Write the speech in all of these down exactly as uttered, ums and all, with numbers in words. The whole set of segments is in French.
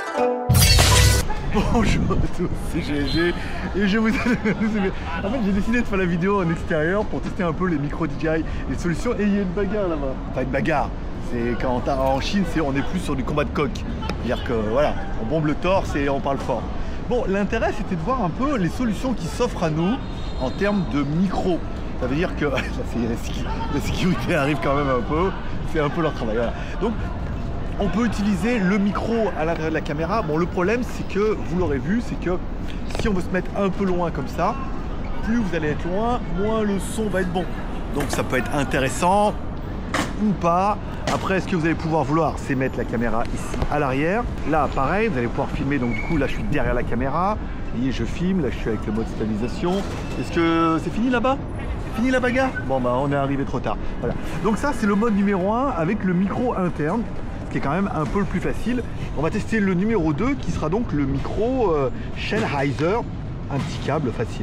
Bonjour à tous, c'est G G et je vous en fait j'ai décidé de faire la vidéo en extérieur pour tester un peu les micros D J I, les solutions, et il y a une bagarre là-bas. Enfin une bagarre, c'est quand en Chine c'est on est plus sur du combat de coq. C'est-à-dire que voilà, on bombe le torse et on parle fort. Bon, l'intérêt c'était de voir un peu les solutions qui s'offrent à nous en termes de micros. Ça veut dire que là, la sécurité arrive quand même un peu, c'est un peu leur travail. Voilà. Donc on peut utiliser le micro à l'intérieur de la caméra. Bon, le problème, c'est que, vous l'aurez vu, c'est que si on veut se mettre un peu loin comme ça, plus vous allez être loin, moins le son va être bon. Donc ça peut être intéressant ou pas. Après, ce que vous allez pouvoir vouloir, c'est mettre la caméra ici à l'arrière. Là, pareil, vous allez pouvoir filmer. Donc du coup, là, je suis derrière la caméra. Vous voyez, je filme. Là, je suis avec le mode stabilisation. Est-ce que c'est fini là-bas? Fini la bagarre? Bon, bah, on est arrivé trop tard. Voilà. Donc ça, c'est le mode numéro un avec le micro interne, qui est quand même un peu le plus facile. On va tester le numéro deux qui sera donc le micro euh, Sennheiser, un petit câble facile.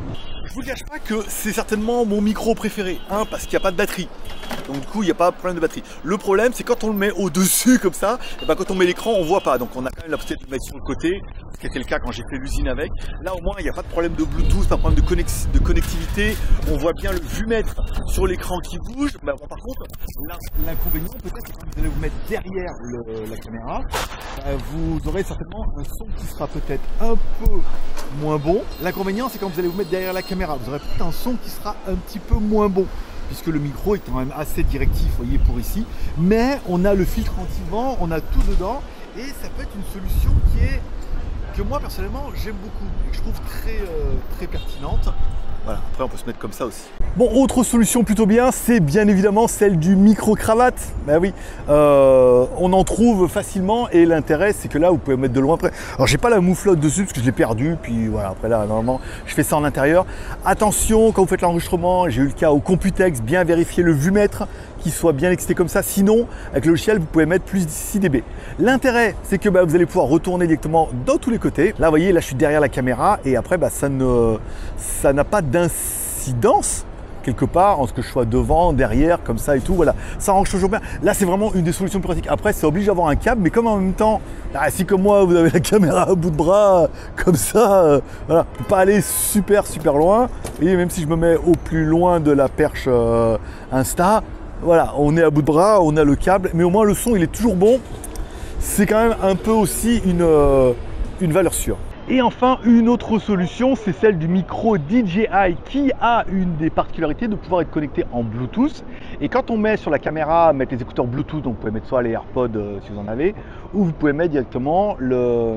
Je vous cache pas que c'est certainement mon micro préféré, hein, parce qu'il n'y a pas de batterie. Donc du coup il n'y a pas de problème de batterie. Le problème c'est quand on le met au-dessus comme ça, et ben, quand on met l'écran on voit pas. Donc on a quand même la possibilité de le mettre sur le côté, ce qui était le cas quand j'ai fait l'usine avec. Là au moins il n'y a pas de problème de Bluetooth, pas de problème de, connex de connectivité. On voit bien le vumètre sur l'écran qui bouge. Ben, bon, par contre, l'inconvénient peut-être que quand vous allez vous mettre derrière le, la caméra, ben, vous aurez certainement un son qui sera peut-être un peu moins bon. L'inconvénient c'est quand vous allez vous mettre derrière la caméra, vous aurez peut-être un son qui sera un petit peu moins bon, puisque le micro est quand même assez directif, vous voyez, pour ici. Mais on a le filtre anti-vent, on a tout dedans, et ça peut être une solution qui est, que moi personnellement j'aime beaucoup, et que je trouve très, euh, très pertinente. Voilà, après on peut se mettre comme ça aussi. Bon, autre solution plutôt bien, c'est bien évidemment celle du micro-cravate. Ben oui, euh, on en trouve facilement, et l'intérêt c'est que là vous pouvez mettre de loin près. Alors j'ai pas la mouflotte dessus parce que je l'ai perdu, puis voilà, après là normalement je fais ça en intérieur. Attention quand vous faites l'enregistrement, j'ai eu le cas au Computex, bien vérifier le vumètre, qu'il soit bien excité comme ça, sinon avec le logiciel vous pouvez mettre plus six décibels. L'intérêt c'est que bah, vous allez pouvoir retourner directement dans tous les côtés. Là vous voyez, là je suis derrière la caméra, et après bah, ça ne ça n'a pas d'incidence quelque part en ce que je sois devant, derrière, comme ça et tout. Voilà, ça arrange toujours bien. Là c'est vraiment une des solutions plus pratiques. Après ça oblige à avoir un câble, mais comme en même temps, ah, si comme moi vous avez la caméra à bout de bras comme ça, euh, voilà, peut pas aller super super loin. Et même si je me mets au plus loin de la perche euh, Insta, voilà, on est à bout de bras, on a le câble, mais au moins le son il est toujours bon. C'est quand même un peu aussi une, euh, une valeur sûre. Et enfin, une autre solution, c'est celle du micro D J I, qui a une des particularités de pouvoir être connecté en Bluetooth. Et quand on met sur la caméra, mettre les écouteurs Bluetooth, donc vous pouvez mettre soit les AirPods euh, si vous en avez, ou vous pouvez mettre directement le,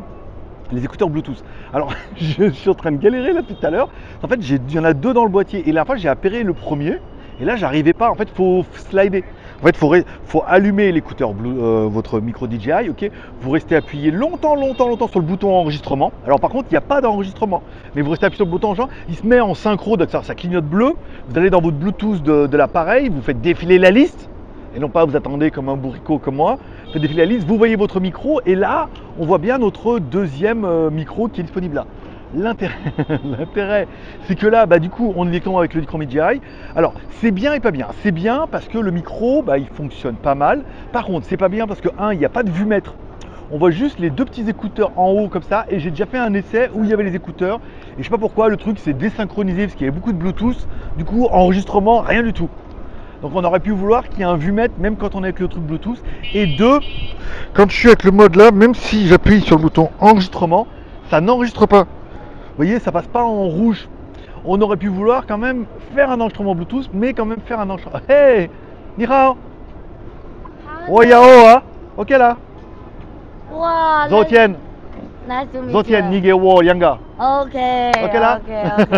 les écouteurs Bluetooth. Alors, je suis en train de galérer là tout à l'heure. En fait, il y en a deux dans le boîtier, et la fois j'ai appéré le premier. Et là, j'arrivais pas. En fait, il faut slider. En fait, il faut, faut allumer l'écouteur, euh, votre micro D J I, ok. Vous restez appuyé longtemps, longtemps, longtemps sur le bouton enregistrement. Alors, par contre, il n'y a pas d'enregistrement. Mais vous restez appuyé sur le bouton genre, il se met en synchro, donc ça, ça clignote bleu. Vous allez dans votre Bluetooth de, de l'appareil, vous faites défiler la liste. Et non pas vous attendez comme un bourricot comme moi. Vous faites défiler la liste, vous voyez votre micro. Et là, on voit bien notre deuxième euh, micro qui est disponible là. L'intérêt, c'est que là, bah, du coup, on est directement avec le micro D J I. Alors, c'est bien et pas bien. C'est bien parce que le micro, bah, il fonctionne pas mal. Par contre, c'est pas bien parce que, un, il n'y a pas de vumètre. On voit juste les deux petits écouteurs en haut comme ça. Et j'ai déjà fait un essai où il y avait les écouteurs. Et je sais pas pourquoi, le truc s'est désynchronisé parce qu'il y avait beaucoup de Bluetooth. Du coup, enregistrement, rien du tout. Donc, on aurait pu vouloir qu'il y ait un vumètre même quand on est avec le truc Bluetooth. Et deux, quand je suis avec le mode là, même si j'appuie sur le bouton enregistrement, ça n'enregistre pas. Vous voyez, ça passe pas en rouge. On aurait pu vouloir quand même faire un enregistrement Bluetooth, mais quand même faire un enregistrement. Hey, ni hao. Oh yao ah. Ok là. Wow. Zotien. Nice to meet you. Zotien nige wo yanga. Ok. Ok là. Ok, ok.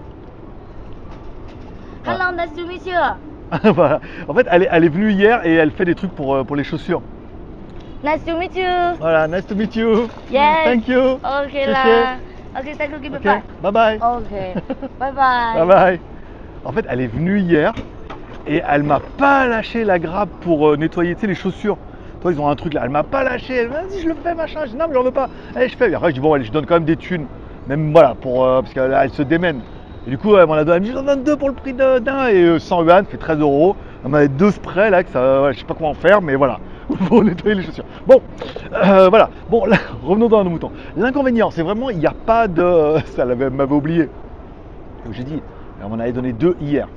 Hello, nice to meet you. Voilà. En fait, elle est, elle est venue hier et elle fait des trucs pour, pour les chaussures. Nice to meet you. Voilà, nice to meet you. Yes. Thank you. Ok Merci. là. Ok, thank you, bye Okay. bye. Bye bye. Ok. Bye bye. Bye bye. En fait, elle est venue hier et elle m'a pas lâché la grappe pour euh, nettoyer, tu sais, les chaussures. Toi, ils ont un truc là, elle m'a pas lâché. Elle m'a dit, je le fais, machin. Je dis, non, mais j'en veux pas. Allez, je fais. Et après, je dis, bon, allez, je donne quand même des thunes. Même, voilà, pour, euh, parce qu'elle elle se démène. Et du coup, elle m'en a donné, elle me dit, j'en donne deux pour le prix d'un. Et euh, cent yuan, fait treize euros. Elle m'a donné deux sprays là, que ça, ouais, je sais pas comment faire, mais voilà. pour nettoyer les chaussures. Bon, euh, voilà. Bon, là, revenons dans nos moutons. L'inconvénient, c'est vraiment, il n'y a pas de... Ça m'avait oublié. Comme j'ai dit, on m'en avait donné deux hier.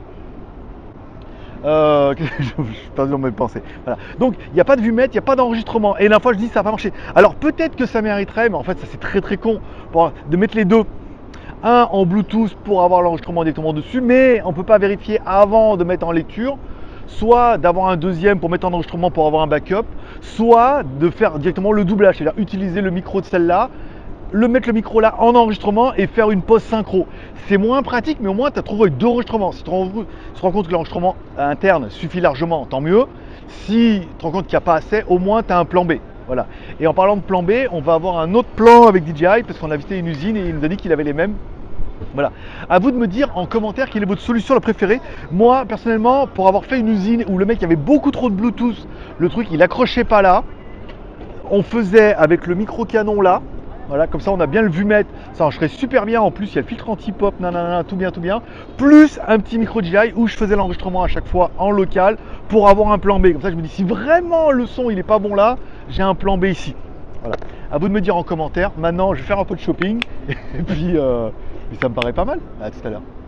Euh, je suis perdu dans mes pensées. Voilà. Donc il n'y a pas de vue-mètre, il n'y a pas d'enregistrement. Et la fois je dis ça n'a pas marché. Alors peut-être que ça mériterait, mais en fait ça c'est très très con pour, de mettre les deux. Un en Bluetooth pour avoir l'enregistrement directement dessus, mais on ne peut pas vérifier avant de mettre en lecture. Soit d'avoir un deuxième pour mettre en enregistrement pour avoir un backup, soit de faire directement le doublage, c'est-à-dire utiliser le micro de celle-là, le mettre le micro là en enregistrement et faire une pause synchro. C'est moins pratique, mais au moins tu as trouvé deux enregistrements. Si tu te rends, tu te rends compte que l'enregistrement interne suffit largement, tant mieux. Si tu te rends compte qu'il n'y a pas assez, au moins tu as un plan B. Voilà. Et en parlant de plan B, on va avoir un autre plan avec D J I parce qu'on a visité une usine et il nous a dit qu'il avait les mêmes. Voilà. À vous de me dire en commentaire quelle est votre solution la préférée. Moi, personnellement, pour avoir fait une usine où le mec avait beaucoup trop de Bluetooth, le truc il accrochait pas là, on faisait avec le micro canon là. Voilà, comme ça on a bien le vue-mètre, ça marcherait super bien. En plus, il y a le filtre anti-pop, nanana, tout bien, tout bien. Plus un petit micro D J I où je faisais l'enregistrement à chaque fois en local pour avoir un plan B. Comme ça, je me dis, si vraiment le son il est pas bon là, j'ai un plan B ici. Voilà. À vous de me dire en commentaire. Maintenant, je vais faire un peu de shopping et puis, euh, puis ça me paraît pas mal. À tout à l'heure.